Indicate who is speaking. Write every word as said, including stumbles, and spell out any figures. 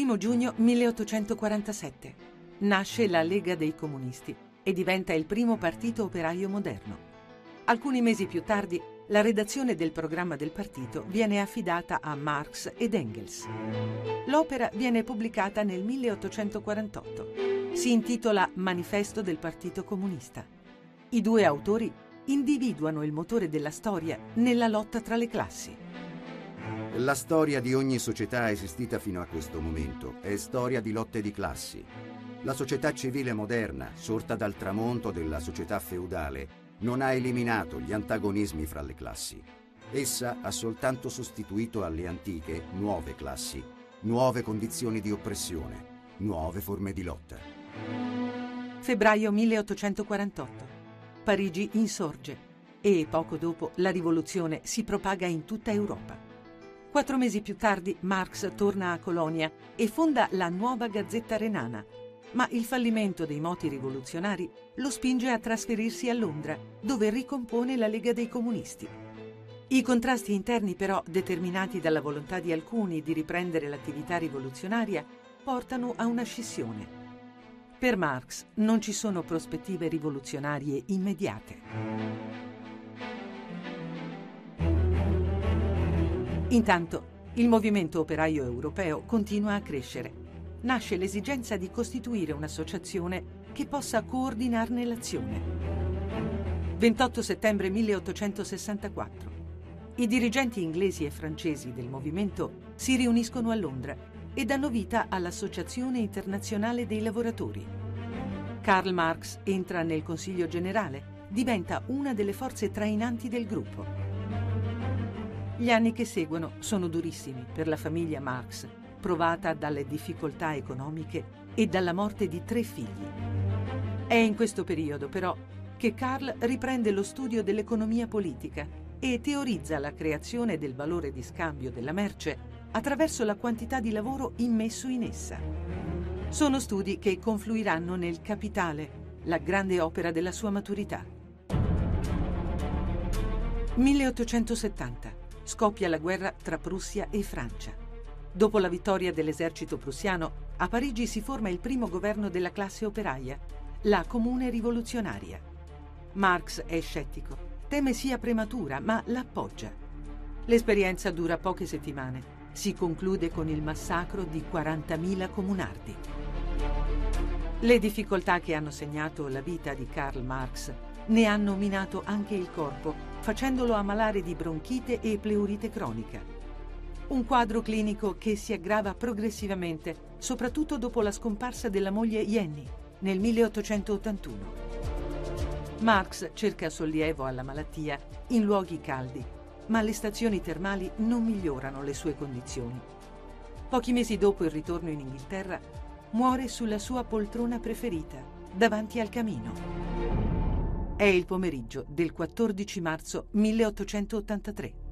Speaker 1: primo giugno milleottocentoquarantasette nasce la Lega dei Comunisti e diventa il primo partito operaio moderno. Alcuni mesi più tardi, la redazione del programma del partito viene affidata a Marx ed Engels. L'opera viene pubblicata nel milleottocentoquarantotto. Si intitola Manifesto del Partito Comunista. I due autori individuano il motore della storia nella lotta tra le classi.
Speaker 2: La storia di ogni società esistita fino a questo momento è storia di lotte di classi. La società civile moderna, sorta dal tramonto della società feudale, non ha eliminato gli antagonismi fra le classi. Essa ha soltanto sostituito alle antiche nuove classi, nuove condizioni di oppressione, nuove forme di lotta.
Speaker 1: Febbraio milleottocentoquarantotto. Parigi insorge e poco dopo la rivoluzione si propaga in tutta Europa. Quattro mesi più tardi Marx torna a Colonia e fonda la Nuova Gazzetta Renana, ma il fallimento dei moti rivoluzionari lo spinge a trasferirsi a Londra, dove ricompone la Lega dei Comunisti. I contrasti interni, però, determinati dalla volontà di alcuni di riprendere l'attività rivoluzionaria, portano a una scissione. Per Marx non ci sono prospettive rivoluzionarie immediate. Intanto, il movimento operaio europeo continua a crescere. Nasce l'esigenza di costituire un'associazione che possa coordinarne l'azione. ventotto settembre milleottocentosessantaquattro. I dirigenti inglesi e francesi del movimento si riuniscono a Londra e danno vita all'Associazione Internazionale dei Lavoratori. Karl Marx entra nel Consiglio Generale, diventa una delle forze trainanti del gruppo. Gli anni che seguono sono durissimi per la famiglia Marx, provata dalle difficoltà economiche e dalla morte di tre figli. È in questo periodo, però, che Karl riprende lo studio dell'economia politica e teorizza la creazione del valore di scambio della merce attraverso la quantità di lavoro immesso in essa. Sono studi che confluiranno nel Capitale, la grande opera della sua maturità. milleottocentosettanta. Scoppia la guerra tra Prussia e Francia. Dopo la vittoria dell'esercito prussiano, a Parigi si forma il primo governo della classe operaia, la Comune Rivoluzionaria. Marx è scettico, teme sia prematura, ma l'appoggia. L'esperienza dura poche settimane. Si conclude con il massacro di quarantamila comunardi. Le difficoltà che hanno segnato la vita di Karl Marx ne hanno minato anche il corpo, facendolo ammalare di bronchite e pleurite cronica. Un quadro clinico che si aggrava progressivamente, soprattutto dopo la scomparsa della moglie Jenny nel milleottocentottantuno. Marx cerca sollievo alla malattia in luoghi caldi, ma le stazioni termali non migliorano le sue condizioni. Pochi mesi dopo il ritorno in Inghilterra, muore sulla sua poltrona preferita, davanti al camino. È il pomeriggio del quattordici marzo milleottocentottantatré.